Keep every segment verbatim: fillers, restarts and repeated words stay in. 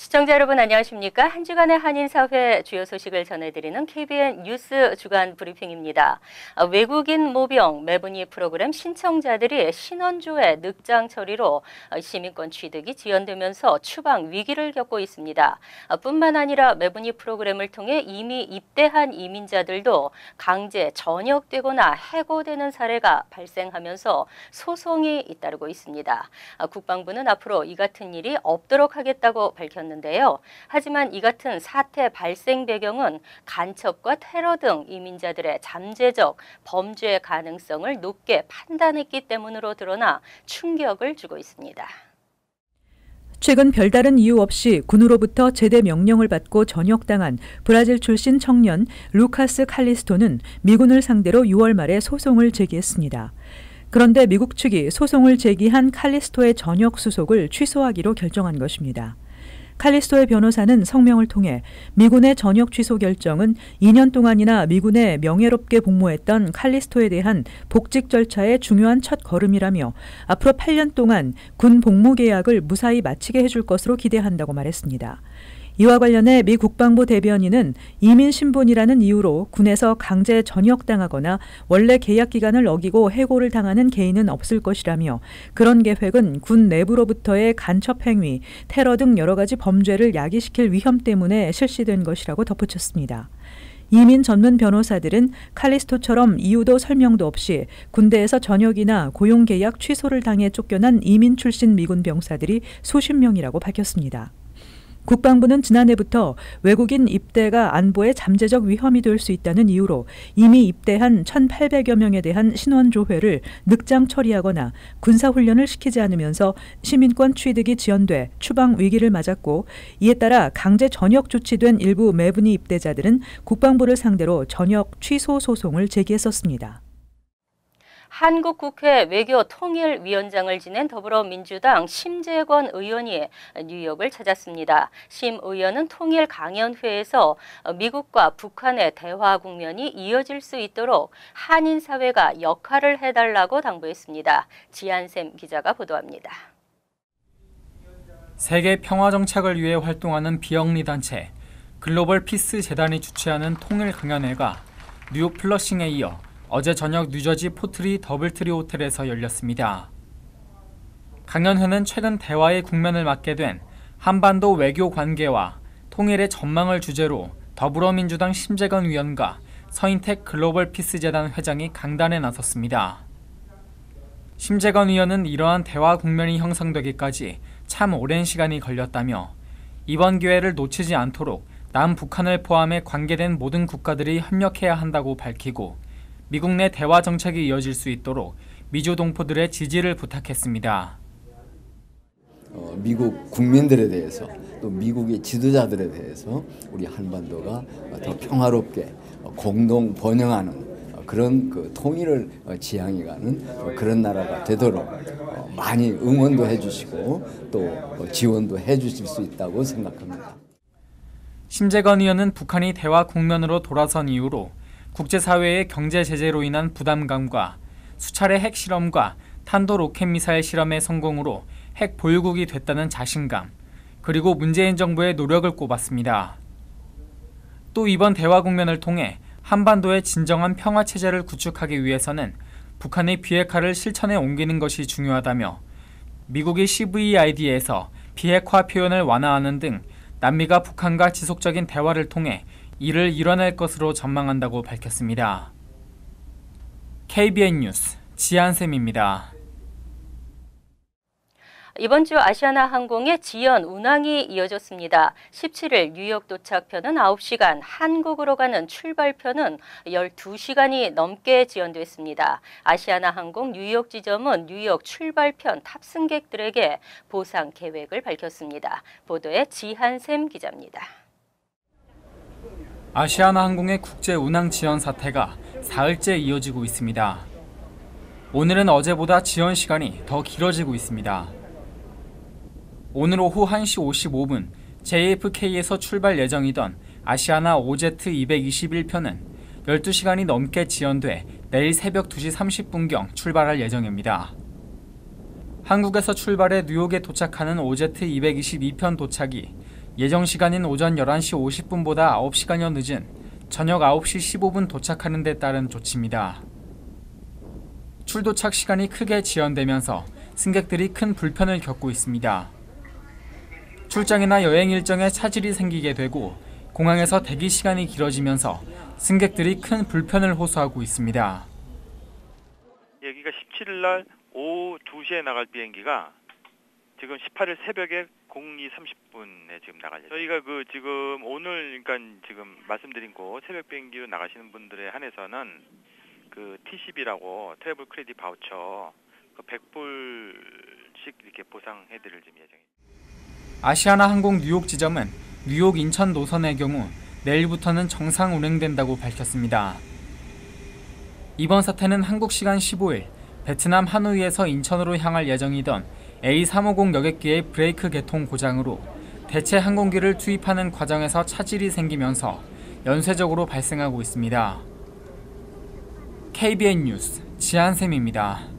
시청자 여러분 안녕하십니까? 한 주간의 한인사회 주요 소식을 전해드리는 케이비엔 뉴스 주간 브리핑입니다. 외국인 모병 매분위 프로그램 신청자들이 신원조회 늑장 처리로 시민권 취득이 지연되면서 추방 위기를 겪고 있습니다. 뿐만 아니라 매분위 프로그램을 통해 이미 입대한 이민자들도 강제 전역되거나 해고되는 사례가 발생하면서 소송이 잇따르고 있습니다. 국방부는 앞으로 이 같은 일이 없도록 하겠다고 밝혔는데요. 하지만 이 같은 사태 발생 배경은 간첩과 테러 등 이민자들의 잠재적 범죄 가능성을 높게 판단했기 때문으로 드러나 충격을 주고 있습니다. 최근 별다른 이유 없이 군으로부터 제대 명령을 받고 전역당한 브라질 출신 청년 루카스 칼리스토는 미군을 상대로 유월 말에 소송을 제기했습니다. 그런데 미국 측이 소송을 제기한 칼리스토의 전역 수속을 취소하기로 결정한 것입니다. 칼리스토의 변호사는 성명을 통해 미군의 전역 취소 결정은 이 년 동안이나 미군에 명예롭게 복무했던 칼리스토에 대한 복직 절차의 중요한 첫 걸음이라며 앞으로 팔 년 동안 군 복무 계약을 무사히 마치게 해줄 것으로 기대한다고 말했습니다. 이와 관련해 미 국방부 대변인은 이민 신분이라는 이유로 군에서 강제 전역당하거나 원래 계약 기간을 어기고 해고를 당하는 개인은 없을 것이라며 그런 계획은 군 내부로부터의 간첩 행위, 테러 등 여러 가지 범죄를 야기시킬 위험 때문에 실시된 것이라고 덧붙였습니다. 이민 전문 변호사들은 칼리스토처럼 이유도 설명도 없이 군대에서 전역이나 고용계약 취소를 당해 쫓겨난 이민 출신 미군 병사들이 수십 명이라고 밝혔습니다. 국방부는 지난해부터 외국인 입대가 안보에 잠재적 위험이 될 수 있다는 이유로 이미 입대한 천팔백여 명에 대한 신원조회를 늑장 처리하거나 군사훈련을 시키지 않으면서 시민권 취득이 지연돼 추방 위기를 맞았고, 이에 따라 강제 전역 조치된 일부 매분위 입대자들은 국방부를 상대로 전역 취소 소송을 제기했었습니다. 한국국회 외교통일위원장을 지낸 더불어민주당 심재권 의원이 뉴욕을 찾았습니다. 심 의원은 통일 강연회에서 미국과 북한의 대화 국면이 이어질 수 있도록 한인 사회가 역할을 해달라고 당부했습니다. 지한샘 기자가 보도합니다. 세계 평화 정착을 위해 활동하는 비영리 단체 글로벌 피스 재단이 주최하는 통일 강연회가 뉴욕 플러싱에 이어 어제 저녁 뉴저지 포트리 더블트리 호텔에서 열렸습니다. 강연회는 최근 대화의 국면을 맞게 된 한반도 외교 관계와 통일의 전망을 주제로 더불어민주당 심재건 의원과 서인택 글로벌 피스 재단 회장이 강단에 나섰습니다. 심재건 의원은 이러한 대화 국면이 형성되기까지 참 오랜 시간이 걸렸다며 이번 기회를 놓치지 않도록 남북한을 포함해 관계된 모든 국가들이 협력해야 한다고 밝히고 미국 내 대화 정책이 이어질 수 있도록 미주 동포들의 지지를 부탁했습니다. 어, 미국 국민들에 대해서 또 미국의 지도자들에 대해서 우리 한반도가 더 평화롭게 공동 번영하는 그런 그 통일을 지향해가는 그런 나라가 되도록 많이 응원도 해주시고 또 지원도 해주실 수 있다고 생각합니다. 심재건 의원은 북한이 대화 국면으로 돌아선 이후로 국제사회의 경제 제재로 인한 부담감과 수차례 핵실험과 탄도 로켓 미사일 실험의 성공으로 핵 보유국이 됐다는 자신감, 그리고 문재인 정부의 노력을 꼽았습니다. 또 이번 대화 국면을 통해 한반도의 진정한 평화 체제를 구축하기 위해서는 북한의 비핵화를 실천에 옮기는 것이 중요하다며 미국이 씨브이아이디에서 비핵화 표현을 완화하는 등 남미가 북한과 지속적인 대화를 통해 이를 이뤄낼 것으로 전망한다고 밝혔습니다. 케이비엔 뉴스 지한샘입니다. 이번 주 아시아나항공의 지연 운항이 이어졌습니다. 십칠 일 뉴욕 도착편은 아홉 시간, 한국으로 가는 출발편은 열두 시간이 넘게 지연됐습니다. 아시아나항공 뉴욕 지점은 뉴욕 출발편 탑승객들에게 보상 계획을 밝혔습니다. 보도에 지한샘 기자입니다. 아시아나항공의 국제 운항 지연 사태가 사흘째 이어지고 있습니다. 오늘은 어제보다 지연 시간이 더 길어지고 있습니다. 오늘 오후 한 시 오십오 분 제이에프케이에서 출발 예정이던 아시아나 오제트 이백이십일 편은 열두 시간이 넘게 지연돼 내일 새벽 두 시 삼십 분경 출발할 예정입니다. 한국에서 출발해 뉴욕에 도착하는 오제트 이백이십이 편 도착이 예정 시간인 오전 열한 시 오십 분보다 아홉 시간여 늦은 저녁 아홉 시 십오 분 도착하는 데 따른 조치입니다. 출도착 시간이 크게 지연되면서 승객들이 큰 불편을 겪고 있습니다. 출장이나 여행 일정에 차질이 생기게 되고 공항에서 대기 시간이 길어지면서 승객들이 큰 불편을 호소하고 있습니다. 여기가 십칠 일 날 오후 두 시에 나갈 비행기가 지금 십팔 일 새벽에 공이 삼십 분에 지금 나갈 예정. 저희가 그 지금 오늘 그러니까 지금 말씀드린 곳 새벽 비행기로 나가시는 분들에 한해서는 그 티씨비라고 트래블 크레딧 바우처 그 백 불씩 이렇게 보상해드릴 지금 예정입니다. 아시아나 항공 뉴욕 지점은 뉴욕 인천 노선의 경우 내일부터는 정상 운행된다고 밝혔습니다. 이번 사태는 한국 시간 십오 일 베트남 하노이에서 인천으로 향할 예정이던 에이 삼오공 여객기의 브레이크 개통 고장으로 대체 항공기를 투입하는 과정에서 차질이 생기면서 연쇄적으로 발생하고 있습니다. 케이비엔 뉴스 지한샘입니다.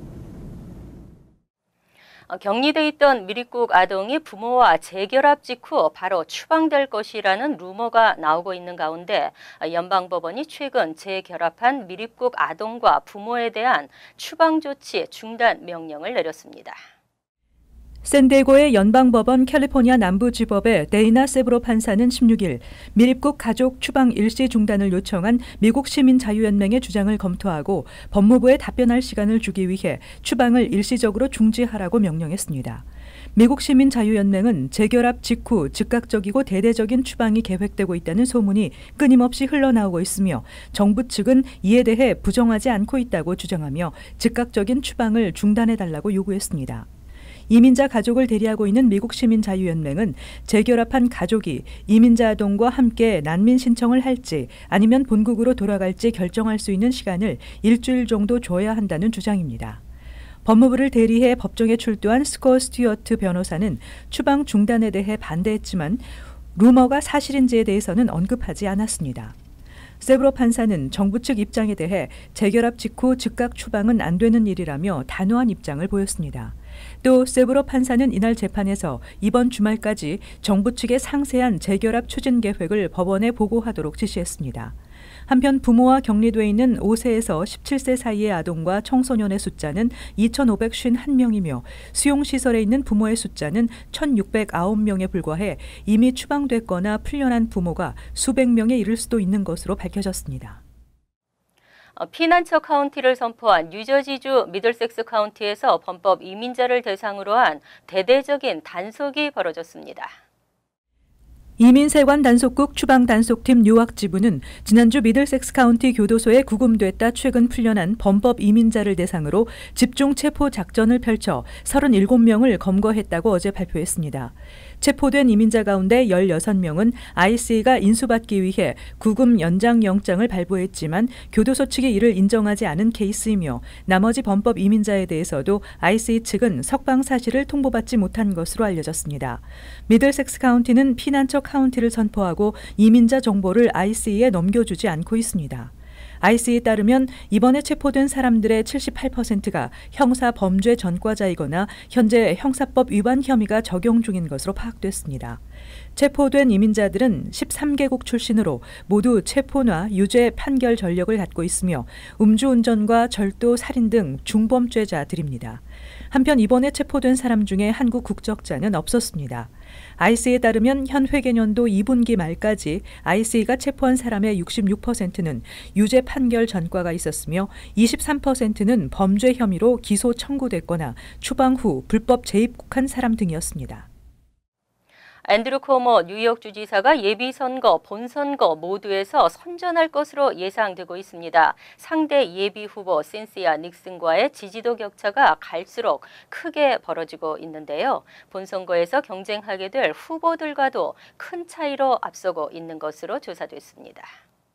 격리돼 있던 미립국 아동이 부모와 재결합 직후 바로 추방될 것이라는 루머가 나오고 있는 가운데 연방법원이 최근 재결합한 미립국 아동과 부모에 대한 추방 조치 중단 명령을 내렸습니다. 샌디에고의 연방법원 캘리포니아 남부지법의 데이나 세브로 판사는 십육 일 미립국 가족 추방 일시 중단을 요청한 미국 시민자유연맹의 주장을 검토하고 법무부에 답변할 시간을 주기 위해 추방을 일시적으로 중지하라고 명령했습니다. 미국 시민자유연맹은 재결합 직후 즉각적이고 대대적인 추방이 계획되고 있다는 소문이 끊임없이 흘러나오고 있으며 정부 측은 이에 대해 부정하지 않고 있다고 주장하며 즉각적인 추방을 중단해달라고 요구했습니다. 이민자 가족을 대리하고 있는 미국 시민자유연맹은 재결합한 가족이 이민자 아동과 함께 난민 신청을 할지 아니면 본국으로 돌아갈지 결정할 수 있는 시간을 일주일 정도 줘야 한다는 주장입니다. 법무부를 대리해 법정에 출두한 스코어 스튜어트 변호사는 추방 중단에 대해 반대했지만 루머가 사실인지에 대해서는 언급하지 않았습니다. 세브로 판사는 정부 측 입장에 대해 재결합 직후 즉각 추방은 안 되는 일이라며 단호한 입장을 보였습니다. 또 세브로 판사는 이날 재판에서 이번 주말까지 정부 측의 상세한 재결합 추진 계획을 법원에 보고하도록 지시했습니다. 한편 부모와 격리돼 있는 오 세에서 십칠 세 사이의 아동과 청소년의 숫자는 이천오백오십일 명이며 수용시설에 있는 부모의 숫자는 천육백구 명에 불과해 이미 추방됐거나 풀려난 부모가 수백 명에 이를 수도 있는 것으로 밝혀졌습니다. 피난처 카운티를 선포한 뉴저지주 미들섹스 카운티에서 범법 이민자를 대상으로 한 대대적인 단속이 벌어졌습니다. 이민세관 단속국 추방단속팀 뉴악 지부는 지난주 미들섹스 카운티 교도소에 구금됐다 최근 풀려난 범법 이민자를 대상으로 집중 체포 작전을 펼쳐 서른일곱 명을 검거했다고 어제 발표했습니다. 체포된 이민자 가운데 열여섯 명은 아이씨가 인수받기 위해 구금 연장 영장을 발부했지만 교도소 측이 이를 인정하지 않은 케이스이며 나머지 범법 이민자에 대해서도 아이씨 측은 석방 사실을 통보받지 못한 것으로 알려졌습니다. 미들섹스 카운티는 피난처 카운티를 선포하고 이민자 정보를 아이씨에 넘겨주지 않고 있습니다. 아이씨에 따르면 이번에 체포된 사람들의 칠십팔 퍼센트가 형사 범죄 전과자이거나 현재 형사법 위반 혐의가 적용 중인 것으로 파악됐습니다. 체포된 이민자들은 십삼 개국 출신으로 모두 체포나 유죄 판결 전력을 갖고 있으며 음주운전과 절도, 살인 등 중범죄자들입니다. 한편 이번에 체포된 사람 중에 한국 국적자는 없었습니다. 아이씨에 따르면 현 회계년도 이 분기 말까지 아이씨가 체포한 사람의 육십육 퍼센트는 유죄 판결 전과가 있었으며 이십삼 퍼센트는 범죄 혐의로 기소 청구됐거나 추방 후 불법 재입국한 사람 등이었습니다. 앤드루 코모 뉴욕 주지사가 예비선거, 본선거 모두에서 선전할 것으로 예상되고 있습니다. 상대 예비 후보 신시아 닉슨과의 지지도 격차가 갈수록 크게 벌어지고 있는데요. 본선거에서 경쟁하게 될 후보들과도 큰 차이로 앞서고 있는 것으로 조사됐습니다.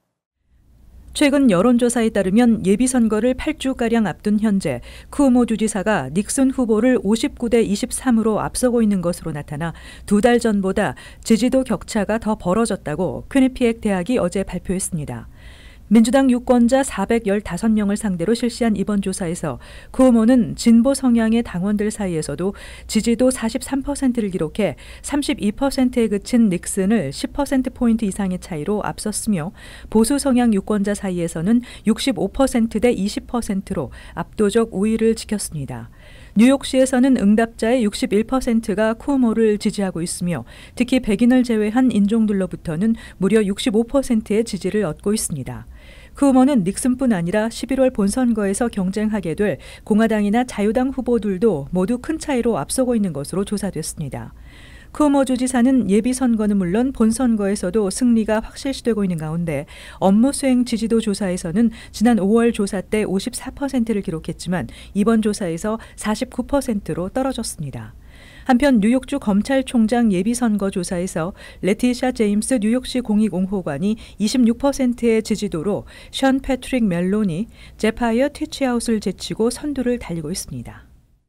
최근 여론조사에 따르면 예비선거를 팔 주가량 앞둔 현재 쿠오모 주지사가 닉슨 후보를 오십구 대 이십삼으로 앞서고 있는 것으로 나타나 두 달 전보다 지지도 격차가 더 벌어졌다고 퀴니피엑 대학이 어제 발표했습니다. 민주당 유권자 사백십오 명을 상대로 실시한 이번 조사에서 쿠오모는 진보 성향의 당원들 사이에서도 지지도 사십삼 퍼센트를 기록해 삼십이 퍼센트에 그친 닉슨을 십 퍼센트포인트 이상의 차이로 앞섰으며 보수 성향 유권자 사이에서는 육십오 퍼센트 대 이십 퍼센트로 압도적 우위를 지켰습니다. 뉴욕시에서는 응답자의 육십일 퍼센트가 쿠오모를 지지하고 있으며 특히 백인을 제외한 인종들로부터는 무려 육십오 퍼센트의 지지를 얻고 있습니다. 쿠오모는 닉슨뿐 아니라 십일월 본선거에서 경쟁하게 될 공화당이나 자유당 후보들도 모두 큰 차이로 앞서고 있는 것으로 조사됐습니다. 쿠오모 주지사는 예비선거는 물론 본선거에서도 승리가 확실시되고 있는 가운데 업무 수행 지지도 조사에서는 지난 오월 조사 때 오십사 퍼센트를 기록했지만 이번 조사에서 사십구 퍼센트로 떨어졌습니다. 한편 뉴욕주 검찰총장 예비선거 조사에서 레티샤 제임스 뉴욕시 공익옹호관이 이십육 퍼센트의 지지도로 션 패트릭 멜로니, 제파이어 티치아웃을 제치고 선두를 달리고 있습니다.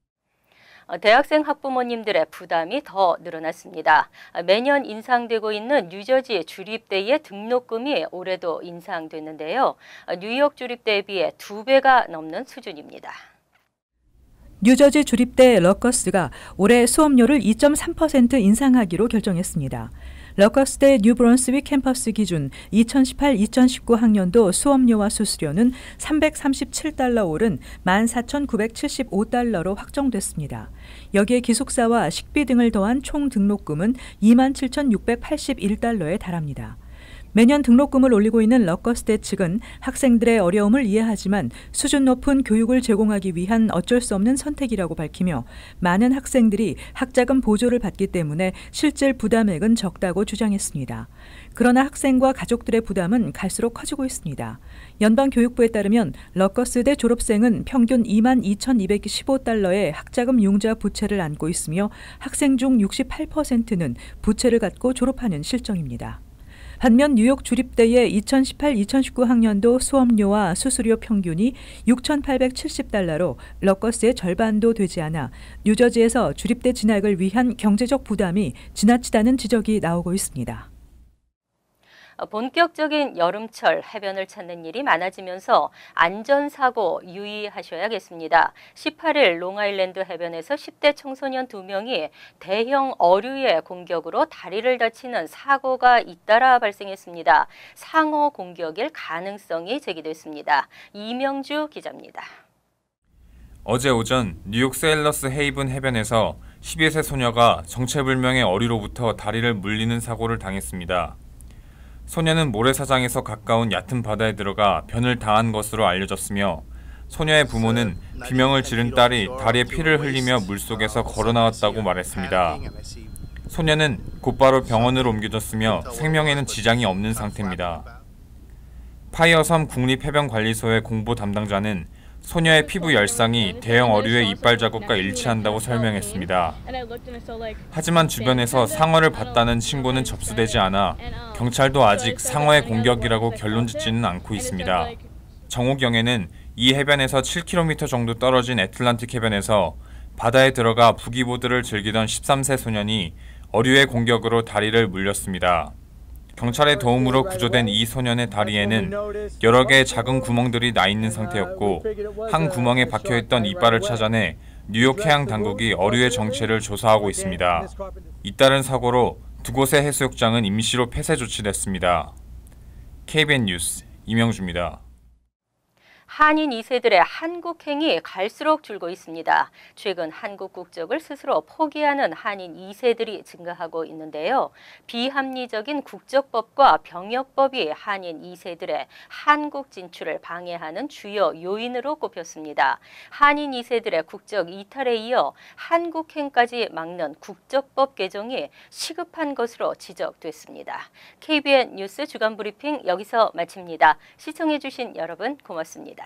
대학생 학부모님들의 부담이 더 늘어났습니다. 매년 인상되고 있는 뉴저지 주립대의 등록금이 올해도 인상됐는데요. 뉴욕 주립대에 비해 두 배가 넘는 수준입니다. 뉴저지 주립대 러커스가 올해 수업료를 이 점 삼 퍼센트 인상하기로 결정했습니다. 러커스대 뉴브런스윅 캠퍼스 기준 이천십팔 이천십구 학년도 수업료와 수수료는 삼백삼십칠 달러 오른 만 사천구백칠십오 달러로 확정됐습니다. 여기에 기숙사와 식비 등을 더한 총 등록금은 이만 칠천육백팔십일 달러에 달합니다. 매년 등록금을 올리고 있는 러커스대 측은 학생들의 어려움을 이해하지만 수준 높은 교육을 제공하기 위한 어쩔 수 없는 선택이라고 밝히며 많은 학생들이 학자금 보조를 받기 때문에 실질 부담액은 적다고 주장했습니다. 그러나 학생과 가족들의 부담은 갈수록 커지고 있습니다. 연방교육부에 따르면 러커스대 졸업생은 평균 이만 이천이백십오 달러의 학자금 융자 부채를 안고 있으며 학생 중 육십팔 퍼센트는 부채를 갖고 졸업하는 실정입니다. 반면 뉴욕 주립대의 이천십팔 이천십구 학년도 수업료와 수수료 평균이 육천팔백칠십 달러로 러커스의 절반도 되지 않아 뉴저지에서 주립대 진학을 위한 경제적 부담이 지나치다는 지적이 나오고 있습니다. 본격적인 여름철 해변을 찾는 일이 많아지면서 안전사고 유의하셔야겠습니다. 십팔 일 롱아일랜드 해변에서 십 대 청소년 두 명이 대형 어류의 공격으로 다리를 다치는 사고가 잇따라 발생했습니다. 상어 공격일 가능성이 제기됐습니다. 이명주 기자입니다. 어제 오전 뉴욕 세일러스 헤이븐 해변에서 십일 세 소녀가 정체불명의 어류로부터 다리를 물리는 사고를 당했습니다. 소녀는 모래사장에서 가까운 얕은 바다에 들어가 변을 당한 것으로 알려졌으며 소녀의 부모는 비명을 지른 딸이 다리에 피를 흘리며 물속에서 걸어나왔다고 말했습니다. 소녀는 곧바로 병원으로 옮겨졌으며 생명에는 지장이 없는 상태입니다. 파이어섬 국립해변관리소의 공보 담당자는 소녀의 피부 열상이 대형 어류의 이빨 자국과 일치한다고 설명했습니다. 하지만 주변에서 상어를 봤다는 신고는 접수되지 않아 경찰도 아직 상어의 공격이라고 결론짓지는 않고 있습니다. 정오경에는 이 해변에서 칠 킬로미터 정도 떨어진 애틀란틱 해변에서 바다에 들어가 부기보드를 즐기던 십삼 세 소년이 어류의 공격으로 다리를 물렸습니다. 경찰의 도움으로 구조된 이 소년의 다리에는 여러 개의 작은 구멍들이 나 있는 상태였고 한 구멍에 박혀있던 이빨을 찾아내 뉴욕 해양 당국이 어류의 정체를 조사하고 있습니다. 잇따른 사고로 두 곳의 해수욕장은 임시로 폐쇄 조치됐습니다. 케이비엔 뉴스 이명주입니다. 한인 이 세들의 한국행이 갈수록 줄고 있습니다. 최근 한국 국적을 스스로 포기하는 한인 이 세들이 증가하고 있는데요. 비합리적인 국적법과 병역법이 한인 이 세들의 한국 진출을 방해하는 주요 요인으로 꼽혔습니다. 한인 이 세들의 국적 이탈에 이어 한국행까지 막는 국적법 개정이 시급한 것으로 지적됐습니다. 케이비엔 뉴스 주간 브리핑 여기서 마칩니다. 시청해 주신 여러분 고맙습니다.